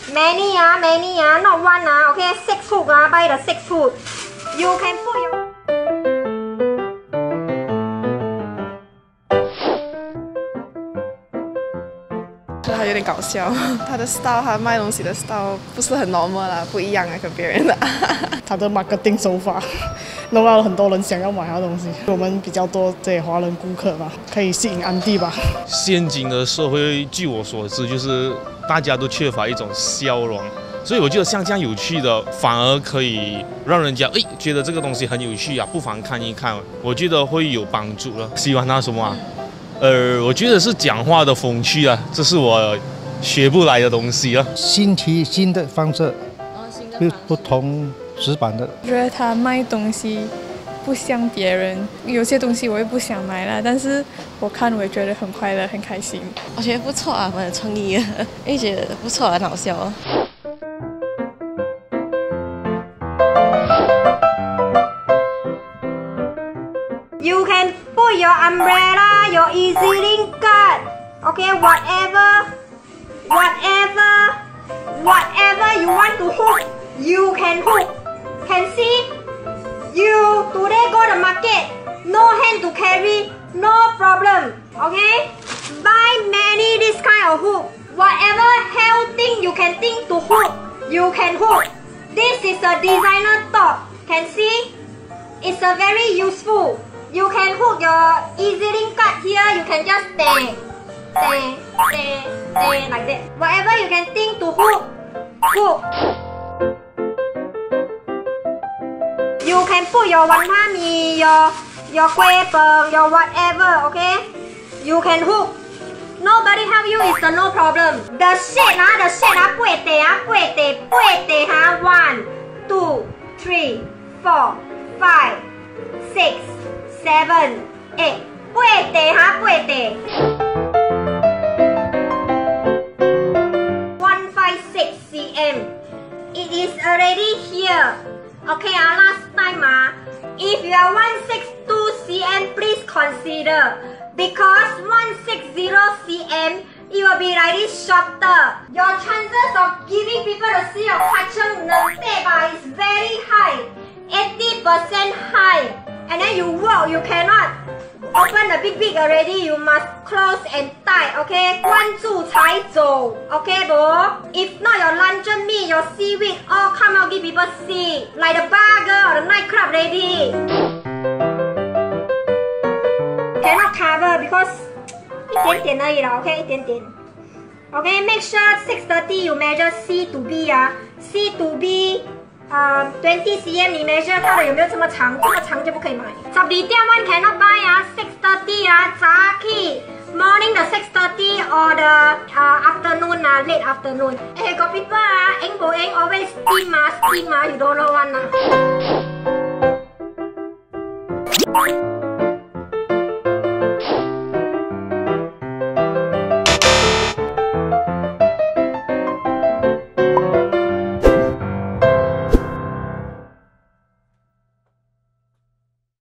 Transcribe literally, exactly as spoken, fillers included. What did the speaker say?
Many ah, many ah, not one ah. Okay, six hook ah. Buy the six hook. You can put your. 就他有点搞笑，他的 style， 他卖东西的 style 不是很 normal 啦，不一样啊，跟别人的。 他的 marketing 手法，弄到很多人想要买他的东西。我们比较多这些华人顾客吧，可以吸引安迪吧。 现今的社会，据我所知，就是大家都缺乏一种笑容，所以我觉得像这样有趣的，反而可以让人家哎觉得这个东西很有趣啊，不妨看一看，我觉得会有帮助了。喜欢他什么啊？ 呃，我觉得是讲话的风趣啊，这是我学不来的东西啊。 新奇新的方式，不不同纸板的。 我觉得他卖东西不像别人，有些东西我也不想买了，但是我看我也觉得很快乐，很开心。 我觉得不错啊，蛮有创意的，也觉得不错，很好笑哦。 You can put your umbrella, your EZ-Link card, okay, whatever, whatever, whatever you want to hook, you can hook. Can see? You today go to market, no hand to carry, no problem, okay? Buy many this kind of hook. Whatever hell thing you can think to hook, you can hook. This is a designer top, can see? It's a very useful. You can hook your EZ-Link card here, you can just stay, stay, stay, stay like that. Whatever you can think to hook, hook. You can put your wanton mee, your, your kueh peng, your whatever, okay? You can hook. Nobody help you is the no problem. The shade, ah, the shade, ah, puete, ah, puete, puete, ah, one, two, three, four, five, six. Seven, eight, puete ha, puete. One five six centimeters. It is already here. Okay, ah, last time ah, if you are one six two centimeters, please consider because one six zero centimeters, it will be like this shorter. Your chances of giving people to see your kacang nanteba is very high, eighty percent high. And then you walk, you cannot open the big big already, you must close and tight, okay? 关住才走 okay, bo? If not, your luncheon meat, your seaweed, all come out give people see. Like the bar girl or the nightclub lady. Cannot cover because 一点点而已啦 okay? 一点点 Okay, make sure six thirty you measure C to B 啊 C to B Uh, twenty centimeters 你 measure 它的有没有这么长？这么长就不可以买。十二點 one cannot buy 啊 ，six thirty 啊，早起 morning 的 six thirty or the uh, afternoon 啊 ，late afternoon。誒，個 people 啊，應無應 always steam 啊 ，steam 啊，you don't know one 啊。